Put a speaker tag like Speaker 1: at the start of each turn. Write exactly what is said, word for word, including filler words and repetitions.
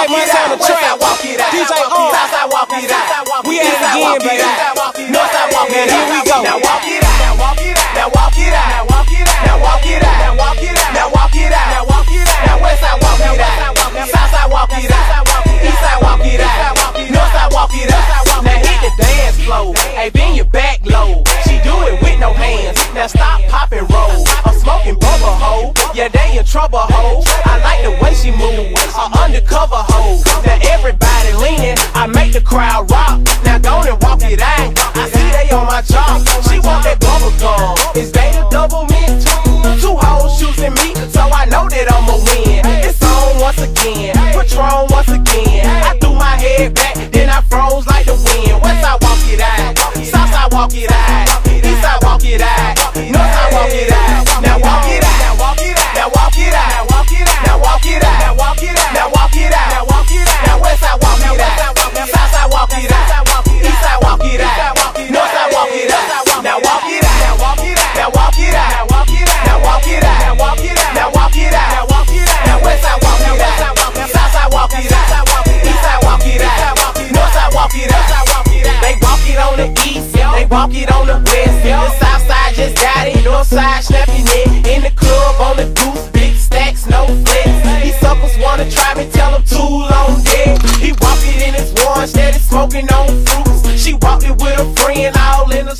Speaker 1: like my son the trap. D J O. We at it again, baby. Now here we go.
Speaker 2: Now walk it out. Now walk it out. Now walk it out. Now walk it out. Now walk it out. Now walk it out. Now walk it out. Now walk it out. Now west side walk it out. South side walk it out. East side walk it out. North side walk it out. Now hit the dance floor. Hey, bend your back low. She do it with no hands. Now stop, pop and roll. I'm smoking bubble hoe. Yeah, they in trouble hoe. I like the way she move. An undercover hoe. Now everybody leaning. I make the crowd rock. Now go and walk it out. I see they on my job. She want that bubble gum. Is they the double mint? Two hoes choosing me, so I know that I'ma win. It's on once again. Patron once again. I threw my head back, then I froze like the wind. West side walk it out. South side walk it out. East side walk it out. North side walk it out. Now walk it out. Now walk it out. Now walk it out. Now walk it out. Now walk it out. Now walk it out. Now walk it out. Now walk it out. Now west side walk it out. South side walk it out. East side walk it out. North side walk it out. Now walk it out. Now walk it out. Now walk it out. Now walk it out. Now walk it out. Now walk it out. Now walk it out. Now walk it out. Now west side walk it out. South side walk it out. East side walk it out. North side walk it out. They walk it on the east. They walk it on the west. The south side just got it. North side snapping it. In the club on the goose. Big stacks, no flex. These suckers wanna try me. Tell them too long dead. He walk it in his one. Steady smoking on fruits. She walked it with a friend. All in the